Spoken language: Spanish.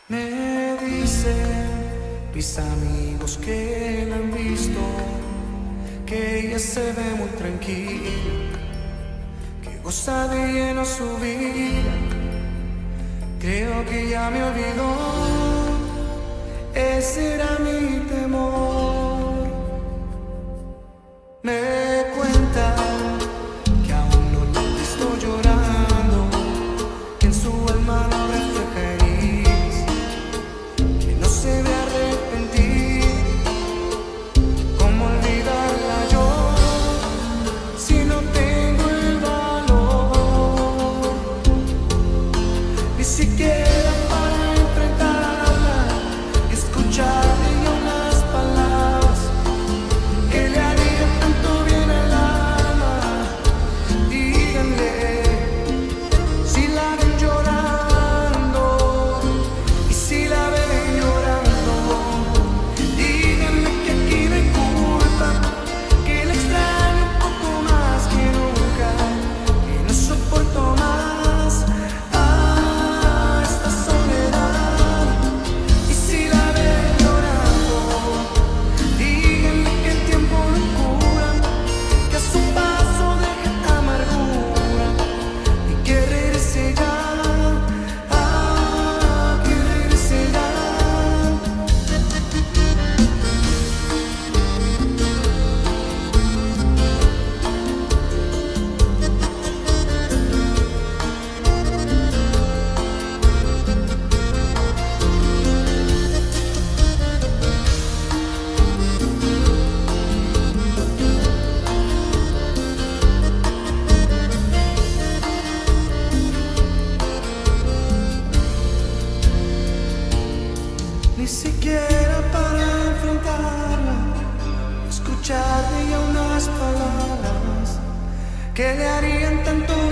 Me dicen mis amigos que la han visto, que ella se ve muy tranquila, que goza de lleno su vida. Creo que ya me olvidó, ese era mi temor. Me cuenta que aún no la he visto llorando, que en su alma no refleja heridas, que no se ve arrepentir. ¿Cómo olvidarla yo si no tengo el valor? Ni siquiera para enfrentarla, escucharle yo unas palabras que le harían tanto bien al alma. Díganle si la ven llorando y si la ven llorando. Díganle que aquí no hay culpa, que la extraño un poco más que nunca, que no soporto más esta soledad. Y si la ven llorando, díganle que el tiempo no cura, que a su paso deja amargura y que regrese ya, que regrese ya. Ni siquiera para enfrentarla, escuchar de ella unas palabras que le harían tanto